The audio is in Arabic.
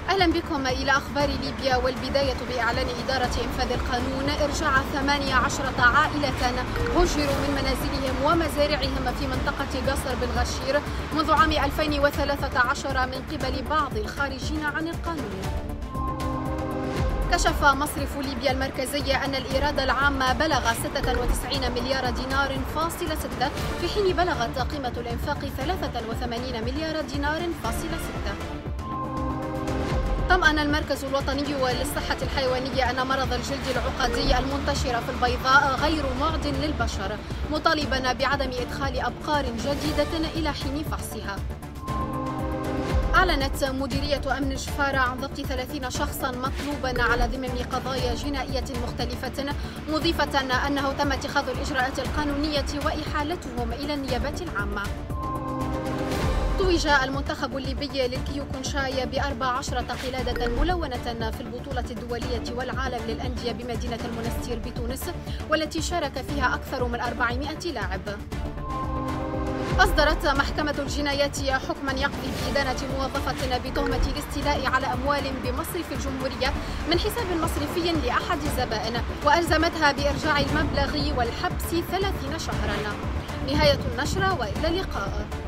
أهلا بكم إلى أخبار ليبيا، والبداية بإعلان إدارة إنفاذ القانون إرجاع 18 عائلة هجروا من منازلهم ومزارعهم في منطقة قصر بالغشير منذ عام 2013 من قبل بعض الخارجين عن القانون. كشف مصرف ليبيا المركزي أن الإيراد العام بلغ 96 مليار دينار فاصل 6، في حين بلغت قيمة الإنفاق 83 مليار دينار فاصل 6. طمأن المركز الوطني للصحة الحيوانية أن مرض الجلد العقدي المنتشر في البيضاء غير معد للبشر، مطالبا بعدم إدخال أبقار جديدة إلى حين فحصها. أعلنت مديرية أمن جفارة عن ضبط 30 شخصا مطلوبا على ضمن قضايا جنائية مختلفة، مضيفة أنه تم اتخاذ الإجراءات القانونية وإحالتهم إلى النيابة العامة. توج المنتخب الليبي للكيوكونشاي ب14 قلادة ملونة في البطولة الدولية والعالم للأندية بمدينة المنستير بتونس، والتي شارك فيها أكثر من 400 لاعب. أصدرت محكمة الجنايات حكما يقضي بإدانة موظفة بتهمة الاستيلاء على أموال بمصرف الجمهورية من حساب مصرفي لأحد الزبائن، وألزمتها بإرجاع المبلغ والحبس 30 شهرا. نهاية النشرة، وإلى اللقاء.